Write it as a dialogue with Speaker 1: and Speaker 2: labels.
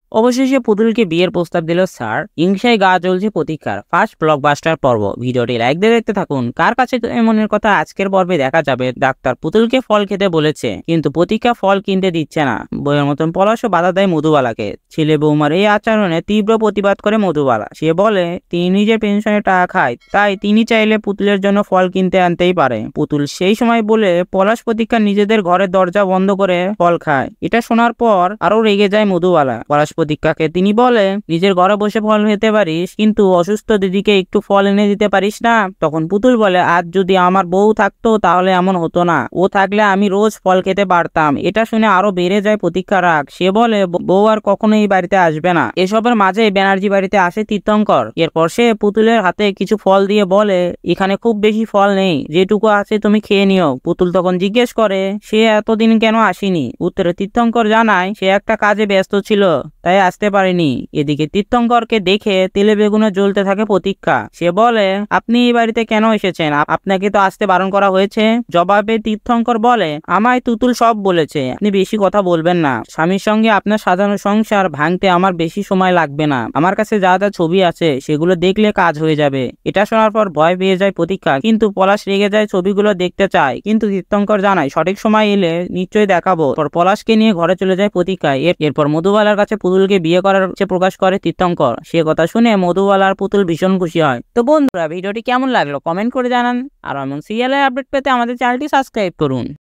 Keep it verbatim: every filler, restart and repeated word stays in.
Speaker 1: অবশেষে পুতুলকে বিয়ের প্রস্তাব দিল স্যার। হিংসায় গা জ্বলছে প্রতীক্ষার। ফার্স্ট ব্লকবাস্টার পর্ব। ভিডিওটি লাইক দিয়ে দেখতে থাকুন। কার কাছে এমনের কথা আজকের পর্বে দেখা যাবে। ডাক্তার পুতুলকে ফল খেতে বলেছে, কিন্তু প্রতীক্ষা ফল কিনতে দিচ্ছে না। বইয়ের মতন পলাশও বাধা দেয় মধুবালাকে। ছেলে বৌমার এই আচরণে তীব্র প্রতিবাদ করে মধুবালা। সে বলে তিনি নিজের পেনশনের টাকা খায়, তাই তিনি চাইলে পুতুলের জন্য ফল কিনতে আনতেই পারে। পুতুল সেই সময় বলে পলাশ প্রতীক্ষা নিজেদের ঘরের দরজা বন্ধ করে ফল খায়। এটা শোনার পর আরো রেগে যায় মধুবালা। পলাশ প্রতীক্ষাকে তিনি বলে নিজের ঘরে বসে ফল খেতে পারিস, কিন্তু অসুস্থ দিদিকে একটু ফল এনে দিতে পারিস না। তখন পুতুল বলে আজ যদি আমার বউ থাকতো তাহলে এমন হতো না, ও থাকলে আমি রোজ ফল খেতে পারতাম। এটা শুনে আরো বেড়ে যায় প্রতীক্ষা রাগ। সে বলে বউ আর কখনো এই বাড়িতে আসবে না। এসবের মাঝে ব্যানার্জি বাড়িতে আসে তীর্থঙ্কর। এরপর সে পুতুলের হাতে কিছু ফল দিয়ে বলে এখানে খুব বেশি ফল নেই, যেটুকু আছে তুমি খেয়ে নিও। পুতুল তখন জিজ্ঞেস করে সে এতদিন কেন আসেনি। উত্তরে তীর্থঙ্কর জানায় সে একটা কাজে ব্যস্ত ছিল, তাই আসতে পারেনি। এদিকে তীর্থঙ্করকে দেখে তেলে বেগুনে জ্বলতে থাকে প্রতীক্ষা। সে বলে আপনি এই বাড়িতে কেন এসেছেন, আপনাকে তো আসতে বারণ করা হয়েছে। জবাবে তীর্থঙ্কর বলে আমায় তুতুল সব বলেছে, আপনি বেশি কথা বলবেন না। স্বামীর সঙ্গে আপনার সাজানো সংসার ভাঙতে আমার বেশি সময় লাগবে না। আমার কাছে যা যা ছবি আছে সেগুলো দেখলে কাজ হয়ে যাবে। এটা শোনার পর ভয় পেয়ে যায় প্রতীক্ষা, কিন্তু পলাশ রেগে যায়, ছবিগুলো দেখতে চায়। কিন্তু তীর্থঙ্কর জানায় সঠিক সময় এলে নিশ্চয়ই দেখাবো। পলাশকে নিয়ে ঘরে চলে যায় প্রতীক্ষা। এরপর মধুবালার কাছে পুতুলকে বিয়ে করার ইচ্ছে প্রকাশ করে তীর্থঙ্কর। সে কথা শুনে মধুবালার পুতুল ভীষণ খুশি হয়। তো বন্ধুরা, ভিডিওটি কেমন লাগলো কমেন্ট করে জানান। আর এমন সিরিয়ালের আপডেট পেতে আমাদের চ্যানেলটি সাবস্ক্রাইব করুন।